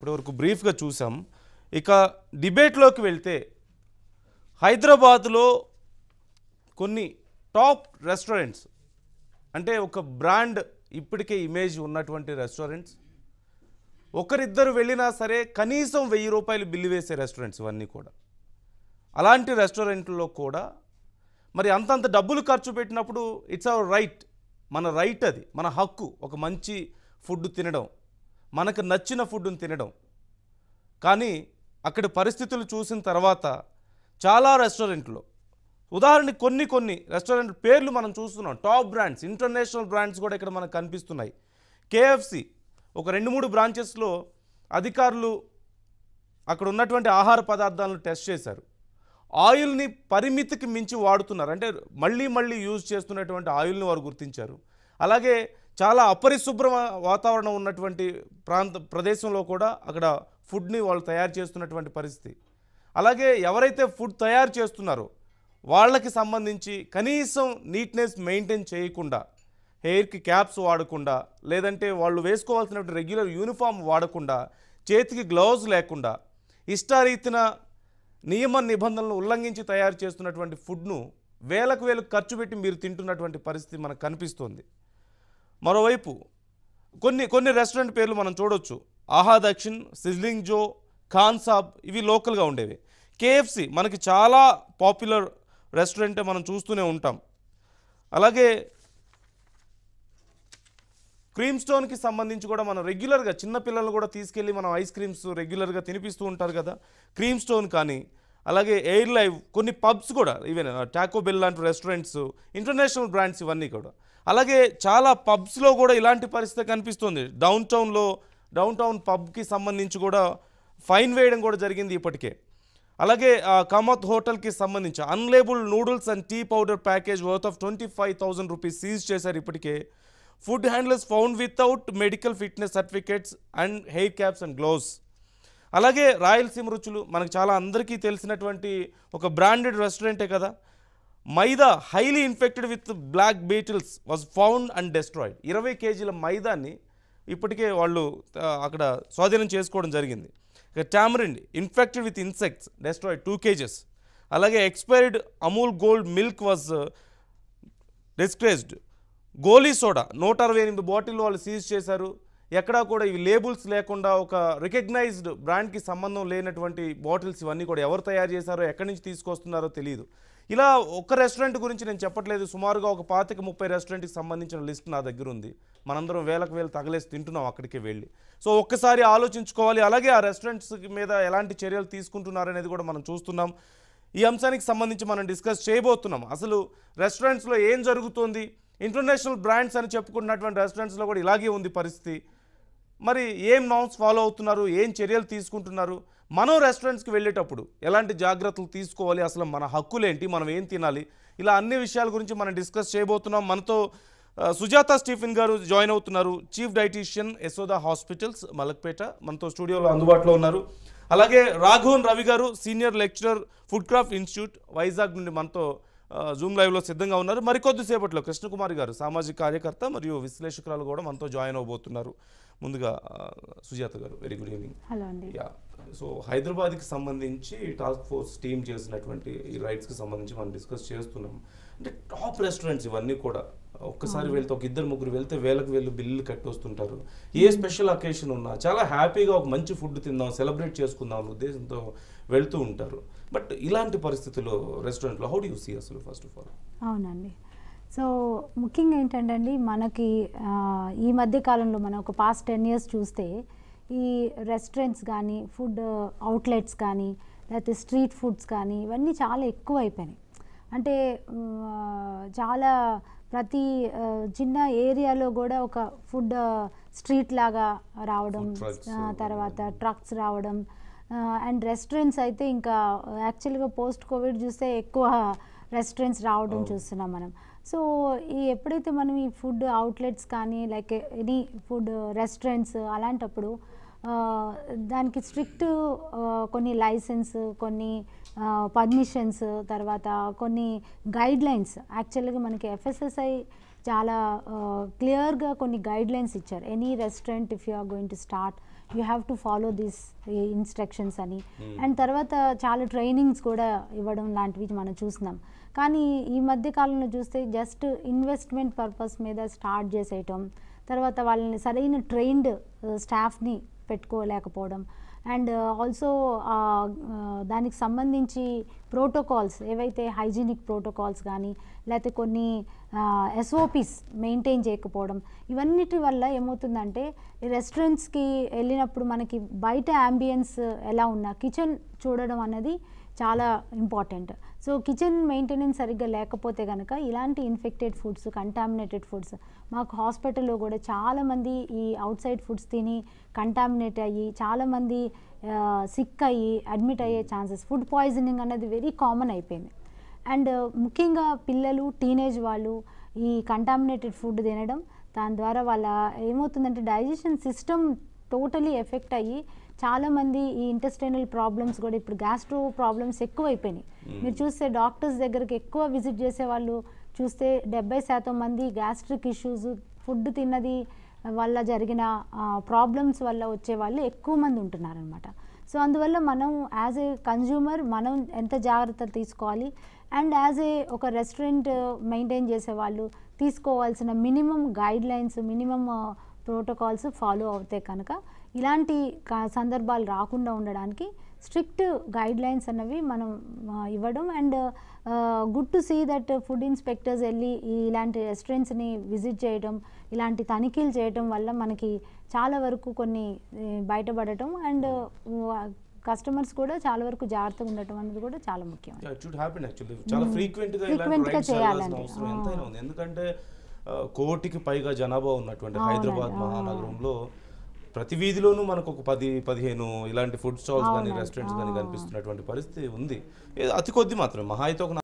ఇప్పటివరకు బ్రీఫ్గా చూసాం. ఇక డిబేట్లోకి వెళ్తే హైదరాబాద్లో కొన్ని టాప్ రెస్టారెంట్స్, అంటే ఒక బ్రాండ్ ఇప్పటికే ఇమేజ్ ఉన్నటువంటి రెస్టారెంట్స్, ఒకరిద్దరు వెళ్ళినా సరే కనీసం 1000 రూపాయలు బిల్లు వేసే రెస్టారెంట్స్ ఇవన్నీ కూడా. అలాంటి రెస్టారెంట్లో కూడా మరి అంతంత డబ్బులు ఖర్చు పెట్టినప్పుడు ఇట్స్ అవర్ రైట్, మన రైట్, అది మన హక్కు, ఒక మంచి ఫుడ్ తినడం, మనకు నచ్చిన ఫుడ్ని తినడం. కానీ అక్కడి పరిస్థితులు చూసిన తర్వాత చాలా రెస్టారెంట్లో, ఉదాహరణకి కొన్ని రెస్టారెంట్ పేర్లు మనం చూస్తున్నాం, టాప్ బ్రాండ్స్, ఇంటర్నేషనల్ బ్రాండ్స్ కూడా ఇక్కడ మనకు కనిపిస్తున్నాయి. కేఎఫ్సి ఒక 2-3 బ్రాంచెస్లో అధికారులు అక్కడ ఉన్నటువంటి ఆహార పదార్థాలను టెస్ట్ చేశారు. ఆయిల్ని పరిమితికి మించి వాడుతున్నారు, అంటే మళ్ళీ యూజ్ చేస్తున్నటువంటి ఆయిల్ని వారు గుర్తించారు. అలాగే చాలా అపరిశుభ్ర వాతావరణం ఉన్నటువంటి ప్రదేశంలో కూడా అక్కడ ఫుడ్ని వాళ్ళు తయారు చేస్తున్నటువంటి పరిస్థితి. అలాగే ఎవరైతే ఫుడ్ తయారు చేస్తున్నారో వాళ్ళకి సంబంధించి కనీసం నీట్నెస్ మెయింటైన్ చేయకుండా, హెయిర్కి క్యాప్స్ వాడకుండా, లేదంటే వాళ్ళు వేసుకోవాల్సినటువంటి రెగ్యులర్ యూనిఫామ్ వాడకుండా, చేతికి గ్లౌజ్ లేకుండా, ఇష్టారీతిన నియమ నిబంధనలను ఉల్లంఘించి తయారు చేస్తున్నటువంటి ఫుడ్ను వేలకు ఖర్చు పెట్టి మీరు తింటున్నటువంటి పరిస్థితి మనకు కనిపిస్తోంది. మరోవైపు కొన్ని రెస్టారెంట్ పేర్లు మనం చూడొచ్చు. ఆహా దక్షిణ్, సిజ్లింగ్ జో, ఖాన్ సాబ్, ఇవి లోకల్గా ఉండేవి. కేఎఫ్సి మనకి చాలా పాపులర్ రెస్టారెంటే, మనం చూస్తూనే ఉంటాం. అలాగే క్రీమ్ స్టోన్కి సంబంధించి కూడా మనం రెగ్యులర్గా చిన్నపిల్లలు కూడా తీసుకెళ్ళి మనం ఐస్ క్రీమ్స్ రెగ్యులర్గా తినిపిస్తూ ఉంటారు కదా, క్రీమ్ స్టోన్ కానీ, అలాగే ఎయిర్ లైవ్, కొన్ని పబ్స్ కూడా, ఈవెన్ టాకో బెల్ లాంటి రెస్టారెంట్స్, ఇంటర్నేషనల్ బ్రాండ్స్ ఇవన్నీ కూడా. అలాగే చాలా పబ్స్లో కూడా ఇలాంటి పరిస్థితి కనిపిస్తుంది. డౌన్ టౌన్ పబ్కి సంబంధించి కూడా ఫైన్ వేయడం కూడా జరిగింది ఇప్పటికే. అలాగే కామత్ హోటల్కి సంబంధించి unlabelled noodles and tea powder package worth of 25,000 rupees seize చేశారు ఇప్పటికే. Food handlers found without medical fitness certificates and hair caps and gloves. అలాగే రాయలసీమ రుచులు మనకు చాలా అందరికీ తెలిసినటువంటి ఒక బ్రాండెడ్ రెస్టారెంటే కదా. Maida highly infected with black beetles was found and destroyed. 20 కేజీల మైదాన్ని ఇప్పటికే వాళ్ళు అక్కడ స్వాధీనం చేసుకోవడం జరిగింది. Tamarind infected with insects, destroyed 2 kgs. అలాగే expired Amul gold milk was discarded. Goli soda 168 bottle వాళ్ళు సీజ్ చేశారు. ఎక్కడా కూడా ఇవి లేబుల్స్ లేకుండా, ఒక రికగ్నైజ్డ్ బ్రాండ్కి సంబంధం లేనటువంటి బాటిల్స్ ఇవన్నీ కూడా ఎవరు తయారు చేశారో, ఎక్కడి నుంచి తీసుకొస్తున్నారో తెలియదు. ఇలా ఒక రెస్టారెంట్ గురించి నేను చెప్పట్లేదు, సుమారుగా ఒక 25-30 రెస్టారెంట్కి సంబంధించిన లిస్ట్ నా దగ్గర ఉంది. మనందరం వేలకు తగలేసి తింటున్నాం అక్కడికి వెళ్ళి. సో ఒక్కసారి ఆలోచించుకోవాలి. అలాగే ఆ రెస్టారెంట్స్ మీద ఎలాంటి చర్యలు తీసుకుంటున్నారనేది కూడా మనం చూస్తున్నాం. ఈ అంశానికి సంబంధించి మనం డిస్కస్ చేయబోతున్నాం. అసలు రెస్టారెంట్స్లో ఏం జరుగుతుంది, ఇంటర్నేషనల్ బ్రాండ్స్ అని చెప్పుకున్నటువంటి రెస్టారెంట్స్లో కూడా ఇలాగే ఉంది పరిస్థితి. మరి ఏం నామ్స్ ఫాలో అవుతున్నారు, ఏం చర్యలు తీసుకుంటున్నారు, మనం రెస్టారెంట్స్కి వెళ్ళేటప్పుడు ఎలాంటి జాగ్రత్తలు తీసుకోవాలి, అసలు మన హక్కులేంటి, మనం ఏం తినాలి, ఇలా అన్ని విషయాల గురించి మనం డిస్కస్ చేయబోతున్నాం. మనతో సుజాత స్టీఫెన్ గారు జాయిన్ అవుతున్నారు, chief dietician Yashoda hospitals Malakpet, మనతో స్టూడియోలో అందుబాటులో ఉన్నారు. అలాగే రాఘవన్ రవి గారు senior lecturer food craft institute Vizag నుండి మనతో జూమ్ లైవ్లో సిద్ధంగా ఉన్నారు. మరికొద్దిసేపట్లో కృష్ణకుమారి గారు సామాజిక కార్యకర్త మరియు విశ్లేషకురాలు కూడా మనతో జాయిన్ అవబోతున్నారు. ముందుగా సుజాత గారు, వెరీ గుడ్ ఈవినింగ్. హలో అండి. యా, సో హైదరాబాద్కి సంబంధించి టాస్క్ ఫోర్స్ టీమ్ చేసినటువంటి ఈ రైట్స్కి సంబంధించి మనం డిస్కస్ చేస్తున్నాం. అంటే టాప్ రెస్టారెంట్స్ ఇవన్నీ కూడా ఒక్కసారి వెళ్తే, ఒక 2-3 వెళ్తే వేలకు బిల్లులు కట్టొస్తుంటారు. ఏ స్పెషల్ అకేషన్ ఉన్నా చాలా హ్యాపీగా ఒక మంచి ఫుడ్ తిందాం, సెలబ్రేట్ చేసుకుందాం అనే ఉద్దేశంతో వెళ్తూ ఉంటారు. బట్ ఇలాంటి పరిస్థితుల్లో రెస్టారెంట్లో హౌ డు యూ సీ అసలు ఫస్ట్ ఆఫ్ ఆల్? అవునండి. సో ముఖ్యంగా ఏంటంటే అండి, మనకి ఈ మధ్య కాలంలో మనం ఒక పాస్ట్ 10 years చూస్తే ఈ రెస్టారెంట్స్ కానీ, ఫుడ్ అవుట్లెట్స్ కానీ, లేకపోతే స్ట్రీట్ ఫుడ్స్ కానీ, ఇవన్నీ చాలా ఎక్కువ అయిపోయినాయి. అంటే చాలా ప్రతి చిన్న ఏరియాలో కూడా ఒక ఫుడ్ స్ట్రీట్ లాగా రావడం, తర్వాత ట్రక్స్ రావడం, అండ్ రెస్టారెంట్స్ అయితే ఇంకా యాక్చువల్గా పోస్ట్ కోవిడ్ చూస్తే ఎక్కువ రెస్టారెంట్స్ రావడం చూస్తున్నాం మనం. సో ఈ ఎప్పుడైతే మనం ఈ ఫుడ్ అవుట్లెట్స్ కానీ, లైక్ ఎనీ ఫుడ్ రెస్టారెంట్స్ అలాంటప్పుడు దానికి స్ట్రిక్ట్ కొన్ని లైసెన్స్, కొన్ని పర్మిషన్స్, తర్వాత కొన్ని గైడ్లైన్స్. యాక్చువల్గా మనకి ఎఫ్ఎస్ఎస్ఐ చాలా క్లియర్గా కొన్ని గైడ్లైన్స్ ఇచ్చారు. Any restaurant if you are going to start, you have to follow this instructions అని. అండ్ తర్వాత చాలా ట్రైనింగ్స్ కూడా ఇవ్వడం లాంటివి మనం చూస్తున్నాం. కానీ ఈ మధ్య కాలంలో చూస్తే జస్ట్ ఇన్వెస్ట్మెంట్ పర్పస్ మీద స్టార్ట్ చేసేయటం, తర్వాత వాళ్ళని సరైన ట్రైన్డ్ స్టాఫ్ని పెట్టుకోలేకపోవడం, అండ్ ఆల్సో దానికి సంబంధించి ప్రోటోకాల్స్ ఏవైతే హైజీనిక్ ప్రోటోకాల్స్ కానీ లేకపోతే కొన్ని ఎస్ఓపిస్ మెయింటైన్ చేయకపోవడం, ఇవన్నిటి వల్ల ఏమవుతుందంటే రెస్టారెంట్స్కి వెళ్ళినప్పుడు మనకి బయట అంబియన్స్ ఎలా ఉన్నా కిచెన్ చూడడం అనేది చాలా ఇంపార్టెంట్. సో కిచెన్ మెయింటెనెన్స్ సరిగ్గా లేకపోతే కనుక ఇలాంటి ఇన్ఫెక్టెడ్ ఫుడ్స్, కంటామినేటెడ్ ఫుడ్స్, మాకు హాస్పిటల్లో కూడా చాలామంది ఈ అవుట్ సైడ్ ఫుడ్స్ తిని కంటామినేట్ అయ్యి చాలామంది సిక్ అయ్యి అడ్మిట్ అయ్యే ఛాన్సెస్, ఫుడ్ పాయిజనింగ్ అనేది వెరీ కామన్ అయిపోయింది. అండ్ ముఖ్యంగా పిల్లలు, టీనేజ్ వాళ్ళు ఈ కంటామినేటెడ్ ఫుడ్ తినడం, దాని ద్వారా వాళ్ళ ఏమవుతుందంటే డైజెషన్ సిస్టమ్ టోటలీ ఎఫెక్ట్ అయ్యి చాలామంది ఈ ఇంటెస్టైనల్ ప్రాబ్లమ్స్ కూడా, ఇప్పుడు గ్యాస్ట్రో ప్రాబ్లమ్స్ ఎక్కువైపోయినాయి. మీరు చూస్తే డాక్టర్స్ దగ్గరికి ఎక్కువ విజిట్ చేసే వాళ్ళు చూస్తే 70% మంది గ్యాస్ట్రిక్ ఇష్యూస్, ఫుడ్ తిన్నది వల్ల జరిగిన ప్రాబ్లమ్స్ వల్ల వచ్చే వాళ్ళు ఎక్కువ మంది ఉంటున్నారనమాట. సో అందువల్ల మనం యాజ్ ఏ కన్జ్యూమర్ మనం ఎంత జాగ్రత్తలు తీసుకోవాలి, అండ్ యాజ్ ఏ ఒక రెస్టారెంట్ మెయింటైన్ చేసే వాళ్ళు తీసుకోవాల్సిన minimum guidelines, minimum protocols follow అవుతే కనుక ఇలాంటి సందర్భాలు రాకుండా ఉండడానికి స్ట్రిక్ట్ గైడ్ లైన్స్ అన్నవి మనం ఇవ్వడం. And good to see that food inspectors వెళ్ళి ఇలాంటి రెస్టారెంట్స్ని విజిట్ చేయడం, ఇలాంటి తనిఖీలు చేయడం వల్ల మనకి చాలా వరకు కొన్ని బయటపడటం, అండ్ కస్టమర్స్ కూడా చాలా వరకు జాగ్రత్తగా ఉండటం అనేది కూడా చాలా ముఖ్యం. చాలా ఫ్రీక్వెంట్గా చేయాలండి. ఎందుకంటే కోటికి పైగా జనాభా ఉన్నటువంటి హైదరాబాద్ మహానగరంలో ప్రతి వీధిలోనూ మనకు ఒక 10-15 ఇలాంటి ఫుడ్ స్టాల్స్ కానీ రెస్టారెంట్స్ కానీ కనిపిస్తున్నటువంటి పరిస్థితి ఉంది. అతి కొద్ది మాత్రమే, మహా అయితే ఒక